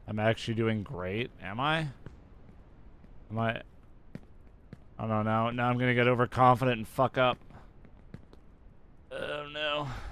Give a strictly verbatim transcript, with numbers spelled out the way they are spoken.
I'm actually doing great. Am I? Am I? I don't know. Now, now I'm gonna get overconfident and fuck up. Oh no.